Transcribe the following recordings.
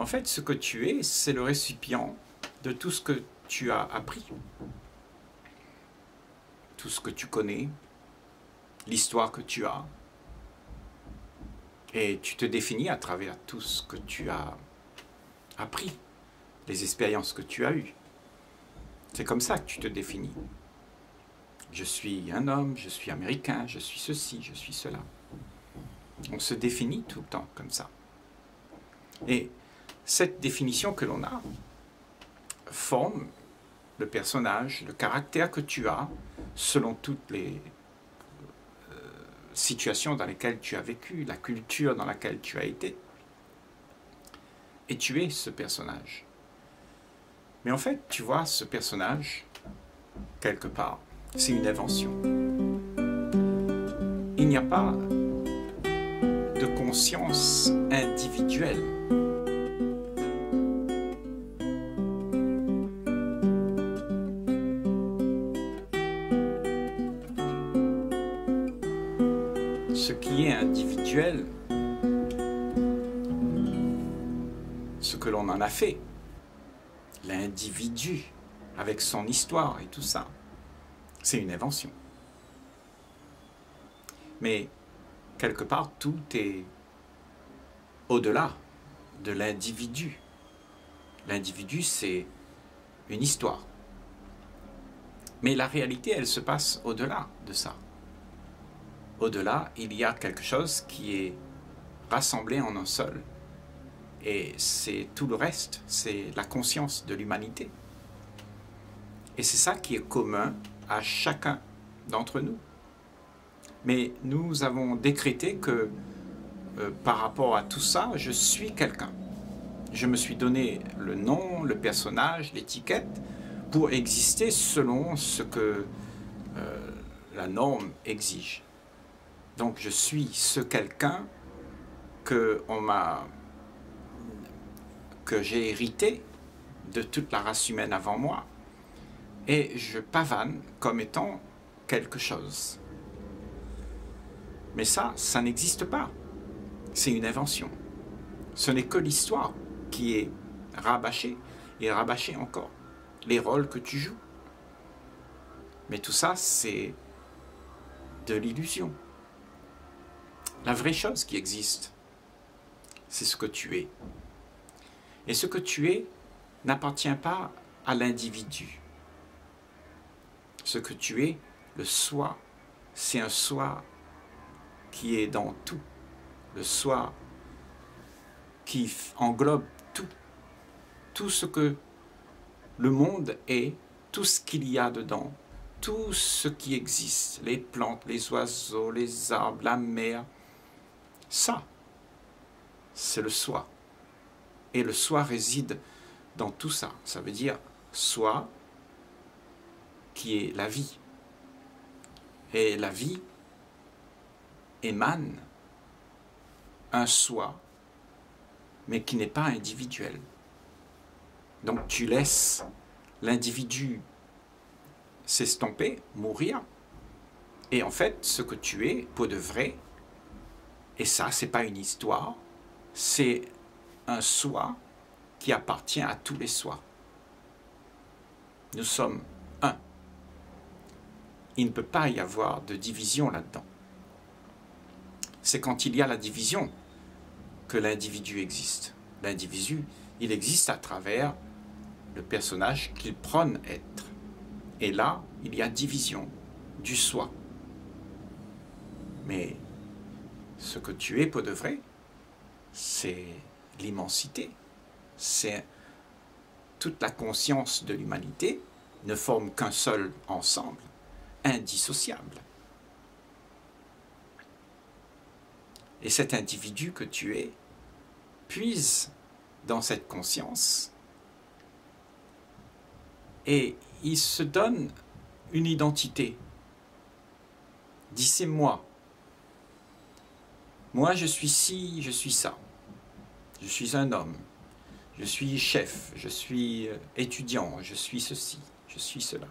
En fait, ce que tu es, c'est le récipient de tout ce que tu as appris, tout ce que tu connais, l'histoire que tu as, et tu te définis à travers tout ce que tu as appris, les expériences que tu as eues. C'est comme ça que tu te définis. Je suis un homme, je suis américain, je suis ceci, je suis cela. On se définit tout le temps comme ça. Et cette définition que l'on a forme le personnage, le caractère que tu as, selon toutes les situations dans lesquelles tu as vécu, la culture dans laquelle tu as été. Et tu es ce personnage. Mais en fait, tu vois, ce personnage, quelque part, c'est une invention. Il n'y a pas de conscience individuelle. Ce qui est individuel, ce que l'on en a fait, l'individu avec son histoire et tout ça, c'est une invention. Mais quelque part, tout est au-delà de l'individu. L'individu, c'est une histoire. Mais la réalité, elle se passe au-delà de ça. Au-delà, il y a quelque chose qui est rassemblé en un seul. Et c'est tout le reste, c'est la conscience de l'humanité. Et c'est ça qui est commun à chacun d'entre nous. Mais nous avons décrété que par rapport à tout ça, je suis quelqu'un. Je me suis donné le nom, le personnage, l'étiquette pour exister selon ce que la norme exige. Donc je suis ce quelqu'un que j'ai hérité de toute la race humaine avant moi, et je pavane comme étant quelque chose. Mais ça n'existe pas. C'est une invention. Ce n'est que l'histoire qui est rabâchée, et rabâchée encore. Les rôles que tu joues. Mais tout ça, c'est de l'illusion. La vraie chose qui existe, c'est ce que tu es. Et ce que tu es n'appartient pas à l'individu. Ce que tu es, le soi, c'est un soi qui est dans tout. Le soi qui englobe tout. Tout ce que le monde est, tout ce qu'il y a dedans, tout ce qui existe, les plantes, les oiseaux, les arbres, la mer, ça, c'est le soi. Et le soi réside dans tout ça. Ça veut dire soi qui est la vie. Et la vie émane un soi, mais qui n'est pas individuel. Donc tu laisses l'individu s'estomper, mourir. Et en fait, ce que tu es, pour de vrai, et ça, c'est pas une histoire, c'est un soi qui appartient à tous les sois. Nous sommes un. Il ne peut pas y avoir de division là-dedans. C'est quand il y a la division que l'individu existe. L'individu, il existe à travers le personnage qu'il prône être. Et là, il y a division du soi. Mais ce que tu es pour de vrai, c'est l'immensité. C'est toute la conscience de l'humanité ne forme qu'un seul ensemble, indissociable. Et cet individu que tu es puise dans cette conscience et il se donne une identité. Dit c'est moi. Moi je suis ci, je suis ça. Je suis un homme. Je suis chef. Je suis étudiant. Je suis ceci. Je suis cela.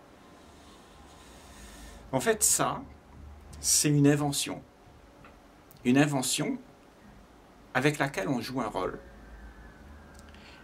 En fait ça, c'est une invention. Une invention avec laquelle on joue un rôle.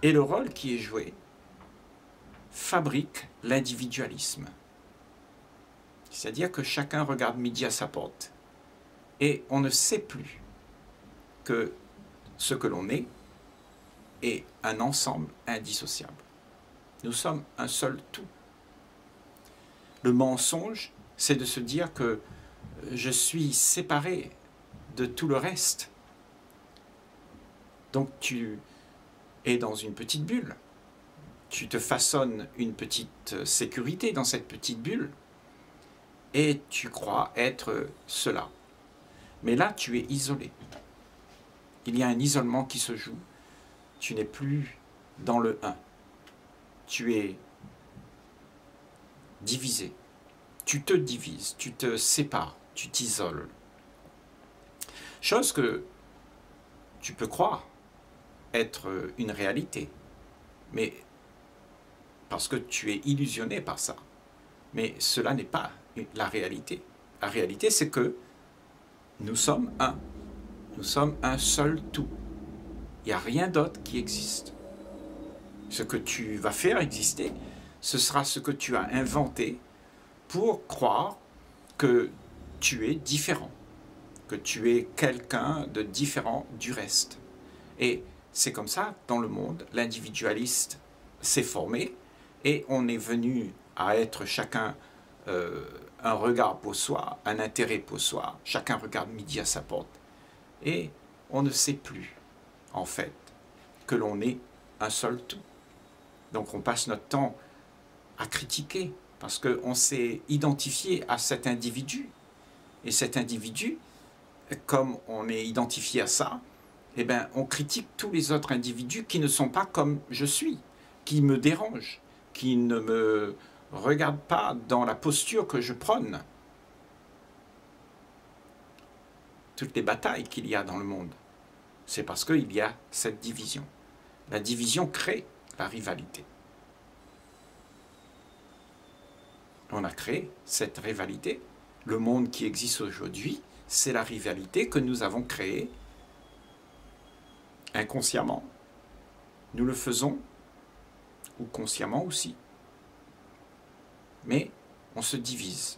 Et le rôle qui est joué fabrique l'individualisme. C'est-à-dire que chacun regarde midi à sa porte. Et on ne sait plus que ce que l'on est un ensemble indissociable. Nous sommes un seul tout. Le mensonge, c'est de se dire que je suis séparé de tout le reste. Donc tu es dans une petite bulle. Tu te façonnes une petite sécurité dans cette petite bulle et tu crois être cela. Mais là, tu es isolé. Il y a un isolement qui se joue. Tu n'es plus dans le un. Tu es divisé. Tu te divises, tu te sépares, tu t'isoles. Chose que tu peux croire être une réalité, mais parce que tu es illusionné par ça. Mais cela n'est pas la réalité. La réalité, c'est que nous sommes un. Nous sommes un seul tout. Il n'y a rien d'autre qui existe. Ce que tu vas faire exister, ce sera ce que tu as inventé pour croire que tu es différent, que tu es quelqu'un de différent du reste. Et c'est comme ça, dans le monde, l'individualiste s'est formé et on est venu à être chacun un regard pour soi, un intérêt pour soi. Chacun regarde midi à sa porte. Et on ne sait plus, en fait, que l'on est un seul tout. Donc on passe notre temps à critiquer parce qu'on s'est identifié à cet individu. Et cet individu, comme on est identifié à ça, eh bien, on critique tous les autres individus qui ne sont pas comme je suis, qui me dérangent, qui ne me regardent pas dans la posture que je prône. Toutes les batailles qu'il y a dans le monde, c'est parce qu'il y a cette division. La division crée la rivalité. On a créé cette rivalité. Le monde qui existe aujourd'hui, c'est la rivalité que nous avons créée inconsciemment. Nous le faisons, ou consciemment aussi. Mais on se divise.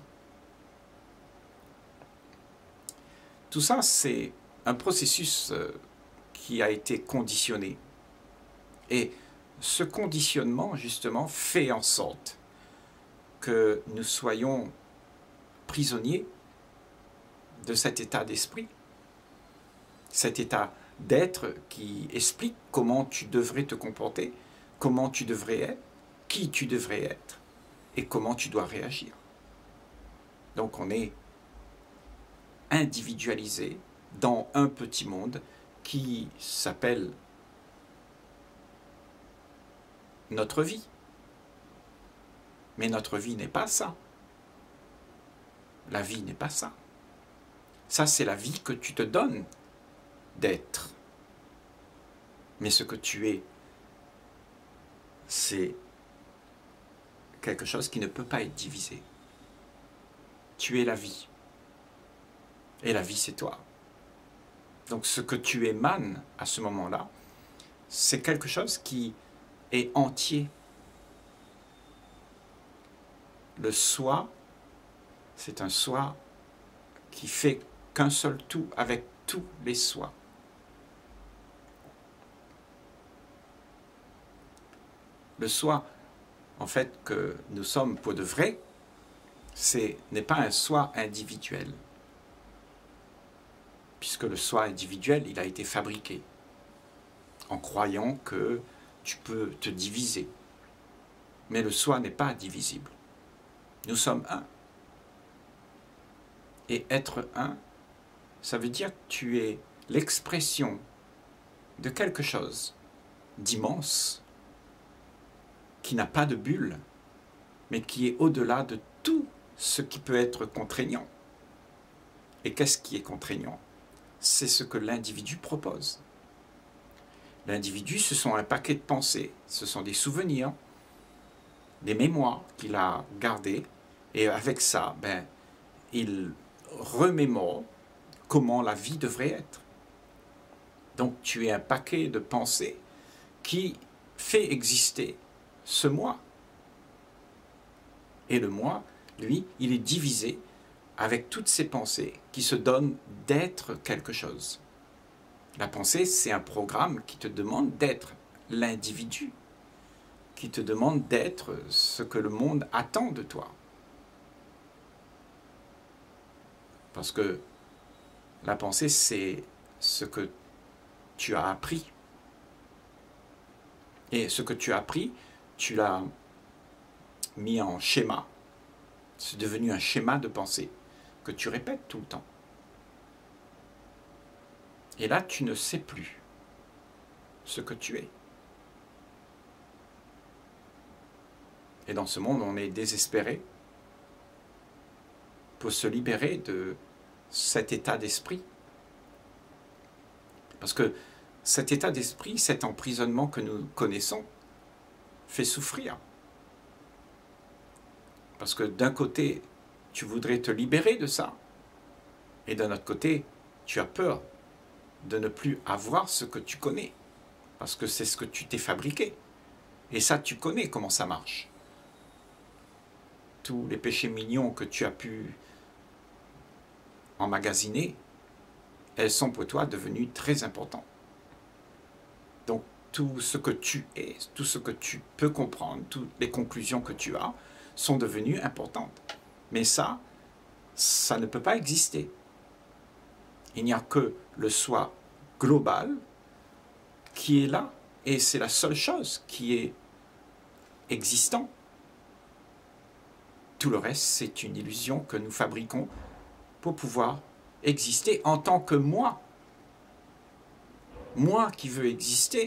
Tout ça, c'est un processus qui a été conditionné. Et ce conditionnement, justement, fait en sorte que nous soyons prisonniers de cet état d'esprit, cet état d'être qui explique comment tu devrais te comporter, comment tu devrais être, qui tu devrais être et comment tu dois réagir. Donc on est individualisé dans un petit monde qui s'appelle notre vie. Mais notre vie n'est pas ça. La vie n'est pas ça. Ça, c'est la vie que tu te donnes d'être. Mais ce que tu es, c'est quelque chose qui ne peut pas être divisé. Tu es la vie. Et la vie, c'est toi. Donc ce que tu émanes à ce moment-là, c'est quelque chose qui est entier. Le soi, c'est un soi qui fait qu'un seul tout avec tous les soi. Le soi, en fait, que nous sommes pour de vrai, n'est pas un soi individuel. Puisque le soi individuel, il a été fabriqué en croyant que tu peux te diviser. Mais le soi n'est pas divisible. Nous sommes un. Et être un, ça veut dire que tu es l'expression de quelque chose d'immense, qui n'a pas de bulle, mais qui est au-delà de tout ce qui peut être contraignant. Et qu'est-ce qui est contraignant? C'est ce que l'individu propose. L'individu, ce sont un paquet de pensées, ce sont des souvenirs, des mémoires qu'il a gardées, et avec ça, il remémore comment la vie devrait être. Donc tu es un paquet de pensées qui fait exister ce moi. Et le moi, lui, il est divisé avec toutes ces pensées qui se donnent d'être quelque chose. La pensée, c'est un programme qui te demande d'être l'individu, qui te demande d'être ce que le monde attend de toi. Parce que la pensée, c'est ce que tu as appris. Et ce que tu as appris, tu l'as mis en schéma. C'est devenu un schéma de pensée que tu répètes tout le temps. Et là, tu ne sais plus ce que tu es. Et dans ce monde, on est désespéré pour se libérer de cet état d'esprit. Parce que cet état d'esprit, cet emprisonnement que nous connaissons, fait souffrir. Parce que d'un côté, tu voudrais te libérer de ça, et d'un autre côté, tu as peur de ne plus avoir ce que tu connais, parce que c'est ce que tu t'es fabriqué. Et ça, tu connais comment ça marche. Tous les péchés mignons que tu as pu emmagasiner, elles sont pour toi devenues très importantes. Donc, tout ce que tu es, tout ce que tu peux comprendre, toutes les conclusions que tu as, sont devenues importantes. Mais ça ne peut pas exister. Il n'y a que le soi global qui est là, et c'est la seule chose qui est existant. Tout le reste, c'est une illusion que nous fabriquons pour pouvoir exister en tant que moi. Moi qui veux exister,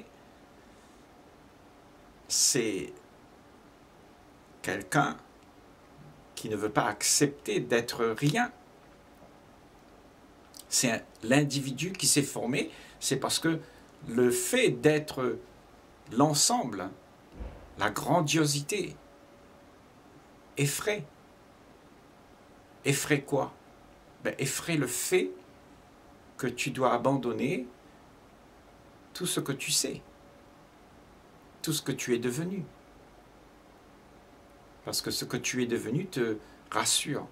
c'est quelqu'un qui ne veut pas accepter d'être rien. C'est l'individu qui s'est formé, c'est parce que le fait d'être l'ensemble, la grandiosité, effraie. Effraie quoi? Effraie le fait que tu dois abandonner tout ce que tu sais, tout ce que tu es devenu. Parce que ce que tu es devenu te rassure.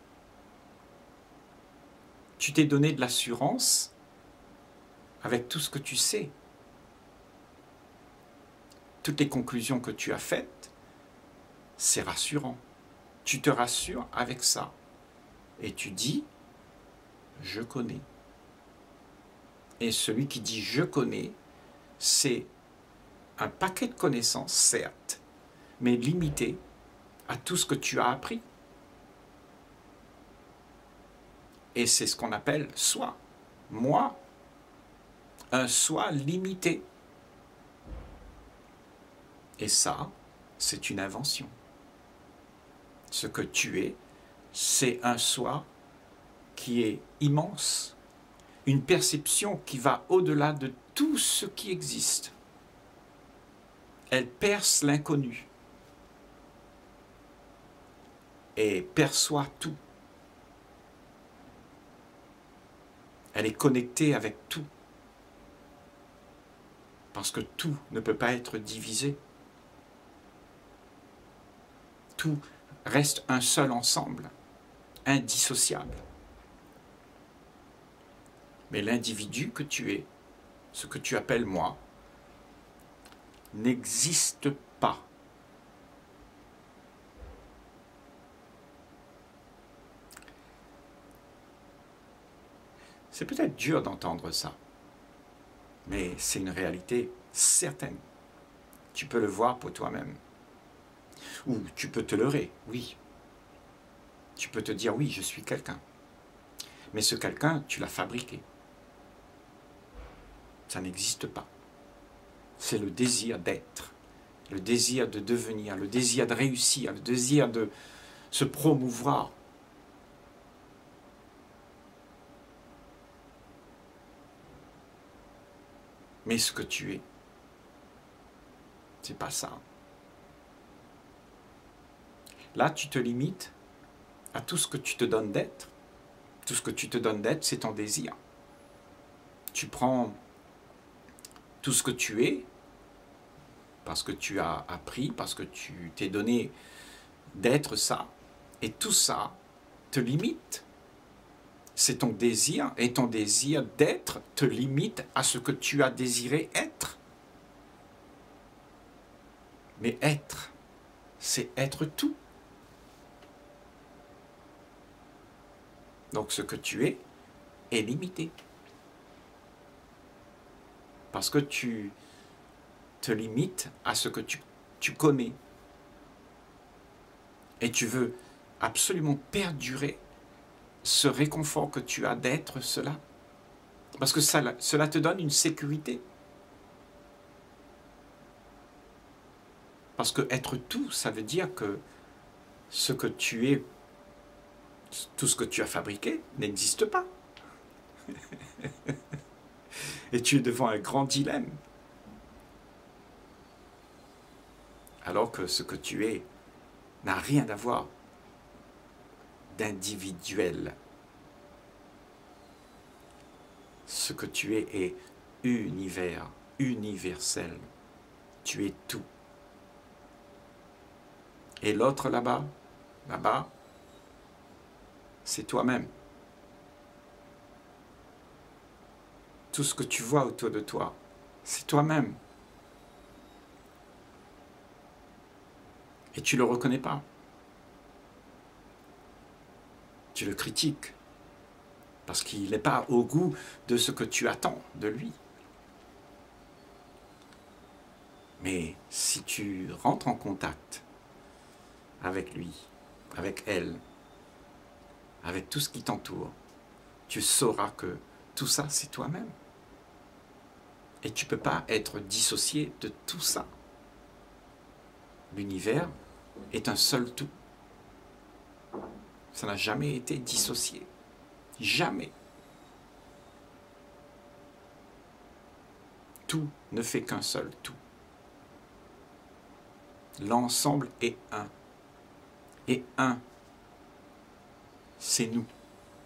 Tu t'es donné de l'assurance avec tout ce que tu sais. Toutes les conclusions que tu as faites, c'est rassurant. Tu te rassures avec ça. Et tu dis, je connais. Et celui qui dit je connais, c'est un paquet de connaissances, certes, mais limité à tout ce que tu as appris. Et c'est ce qu'on appelle soi. Moi, un soi limité. Et ça, c'est une invention. Ce que tu es, c'est un soi qui est immense, une perception qui va au-delà de tout ce qui existe. Elle perce l'inconnu et perçoit tout. Elle est connectée avec tout, parce que tout ne peut pas être divisé. Tout reste un seul ensemble, indissociable. Mais l'individu que tu es, ce que tu appelles moi, n'existe pas. C'est peut-être dur d'entendre ça, mais c'est une réalité certaine. Tu peux le voir pour toi-même. Ou tu peux te leurrer, oui. Tu peux te dire, oui, je suis quelqu'un. Mais ce quelqu'un, tu l'as fabriqué. Ça n'existe pas. C'est le désir d'être, le désir de devenir, le désir de réussir, le désir de se promouvoir. Mais ce que tu es, c'est pas ça. Là, tu te limites à tout ce que tu te donnes d'être. Tout ce que tu te donnes d'être, c'est ton désir. Tu prends tout ce que tu es parce que tu as appris, parce que tu t'es donné d'être ça, et tout ça te limite. C'est ton désir, et ton désir d'être te limite à ce que tu as désiré être. Mais être, c'est être tout. Donc ce que tu es limité. Parce que tu te limites à ce que tu connais. Et tu veux absolument perdurer ce réconfort que tu as d'être cela. Parce que cela te donne une sécurité. Parce que être tout, ça veut dire que ce que tu es, tout ce que tu as fabriqué, n'existe pas. Et tu es devant un grand dilemme. Alors que ce que tu es n'a rien à voir d'individuel. Ce que tu es est universel. Tu es tout. Et l'autre là-bas, c'est toi-même. Tout ce que tu vois autour de toi, c'est toi-même. Et tu ne le reconnais pas. Tu le critiques. Parce qu'il n'est pas au goût de ce que tu attends de lui. Mais si tu rentres en contact avec lui, avec elle, avec tout ce qui t'entoure, tu sauras que tout ça, c'est toi-même. Et tu ne peux pas être dissocié de tout ça. L'univers est un seul tout. Ça n'a jamais été dissocié. Jamais. Tout ne fait qu'un seul tout. L'ensemble est un. Et un, c'est nous.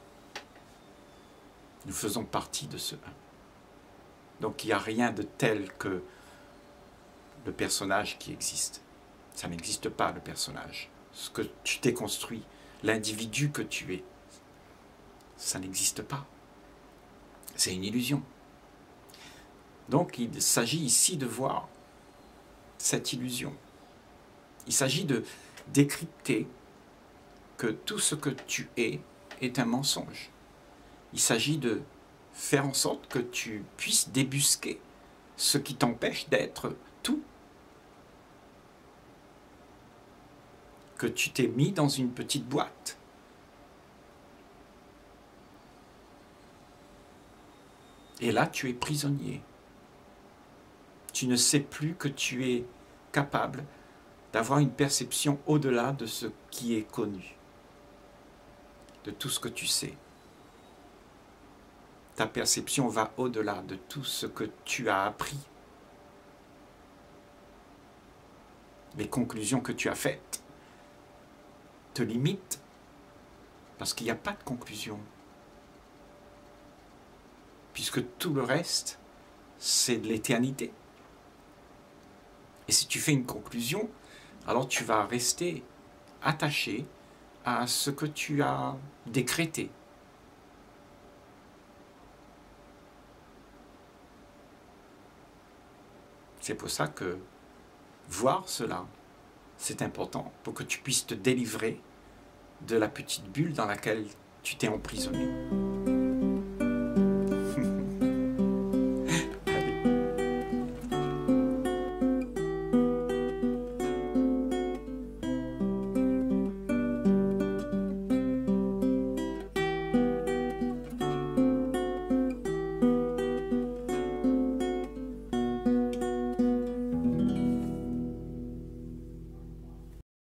Nous faisons partie de ce un. Donc il n'y a rien de tel que le personnage qui existe. Ça n'existe pas, le personnage. Ce que tu t'es construit, l'individu que tu es, ça n'existe pas. C'est une illusion. Donc il s'agit ici de voir cette illusion. Il s'agit de décrypter que tout ce que tu es est un mensonge. Il s'agit de faire en sorte que tu puisses débusquer ce qui t'empêche d'être tout. Que tu t'es mis dans une petite boîte. Et là, tu es prisonnier. Tu ne sais plus que tu es capable d'avoir une perception au-delà de ce qui est connu, de tout ce que tu sais. Ta perception va au-delà de tout ce que tu as appris. Les conclusions que tu as faites te limitent parce qu'il n'y a pas de conclusion. Puisque tout le reste, c'est de l'éternité. Et si tu fais une conclusion, alors tu vas rester attaché à ce que tu as décrété. C'est pour ça que voir cela, c'est important pour que tu puisses te délivrer de la petite bulle dans laquelle tu t'es emprisonné.